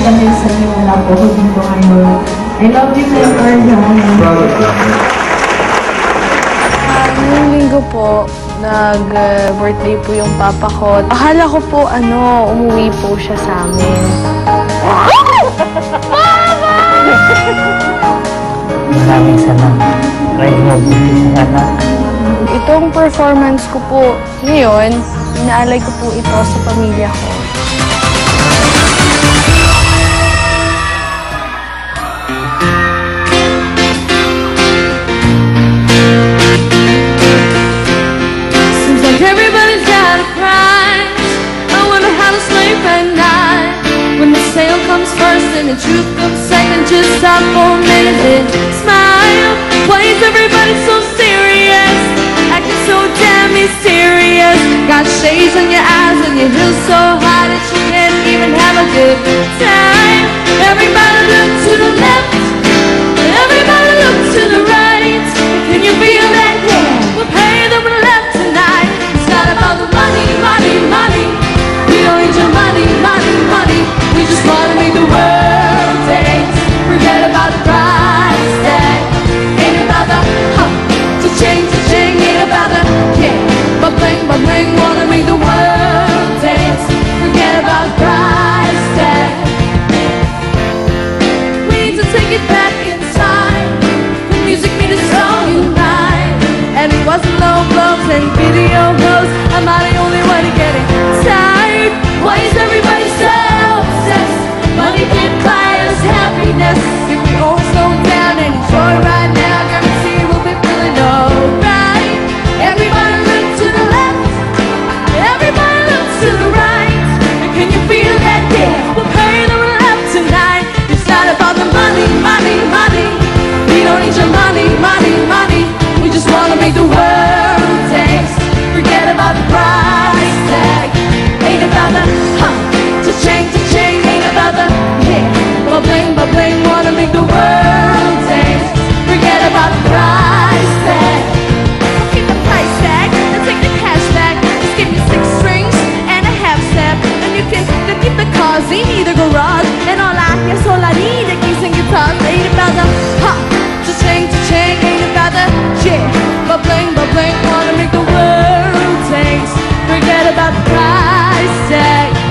dahil sa inyo wala po ako dito ngayon. I love you, Mentor John. Ngayong linggo po, nag-birthday po yung papa ko. Akala ko po, umuwi po siya sa amin. Maraming salamat. Try mo, salamat. Itong performance ko po ngayon, inaalay ko po ito sa pamilya ko. Seems like everybody's got a price. I wonder how to sleep at night. When the sale comes first and the truth comes second, just stop for a minute and smile. Why is everybody so serious? Acting so damn mysterious. Got shades on your eyes and your heels so high that you can't even have a good time. Everybody look to the left, everybody look to the right. Can you feel that? Yeah, we'll pay them left tonight. It's not about the money, money, money. We don't need your money, money, money. We just wanna make the world dance. Forget about the price tag. Ain't about the cha-ching, ain't about the ba-bling, ba-bling. Wanna make the world dance. Forget about the price tag. We need to take it back inside. The music made us all unite. And it wasn't low blows and video goes. Am I the only one getting tired? Why is everybody so obsessed? Money can't buy us happiness. If we all slow down and enjoy right now, guarantee we'll be feeling alright. Everybody look to the left, everybody look to the right. And can you feel that? Yeah, we'll pay them left tonight. It's not about the money, money, money. We don't need your money, money, money. We just wanna make the world dance. Forget about the price tag. Ain't about the cha-ching, ain't about the ba-bling, ba-bling. Wanna make the world dance. Forget about the price tag. Don't keep the price tag, and take the cash back. Just give me 6 strings and a half step, and you can keep the cars in either garage. And all I need are keys and guitars. Ain't about the cha-ching, ain't about the ba-bling, ba-bling. Wanna make the world dance. Forget about the price tag.